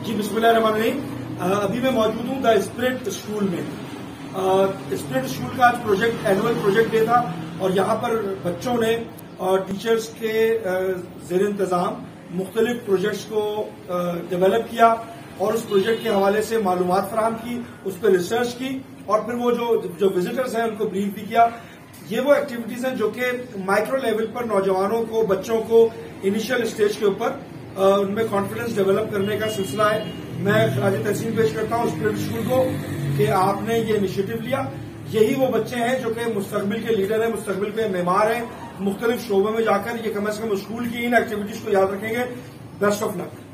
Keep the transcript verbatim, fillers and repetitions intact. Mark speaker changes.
Speaker 1: जी बिस्मिल्लाहिर्रहमानिर्रहीम। अभी मैं मौजूद हूँ द स्पिरिट स्कूल में। स्पिरिट स्कूल का आज प्रोजेक्ट एनुअल प्रोजेक्ट डे था और यहाँ पर बच्चों ने और टीचर्स के जेर इंतजाम मुख्तलिफ प्रोजेक्ट्स को डेवलप किया और उस प्रोजेक्ट के हवाले से मालूमात फराहम की, उस पर रिसर्च की और फिर वो जो जो विजिटर्स हैं उनको ब्रीफ भी किया। ये वो एक्टिविटीज हैं जो कि माइक्रो लेवल पर नौजवानों को, बच्चों को इनिशियल स्टेज के ऊपर उनमें कॉन्फिडेंस डेवलप करने का सिलसिला है। मैं खराज तहसीन पेश करता हूँ स्पिरिट स्कूल को कि आपने ये इनिशिएटिव लिया। यही वो बच्चे हैं जो कि मुस्तकबिल के लीडर हैं, मुस्तकबिल के मेमार हैं। मुख्तलिफ शोबों में जाकर ये कम अज कम स्कूल की इन एक्टिविटीज को याद रखेंगे। Best of luck.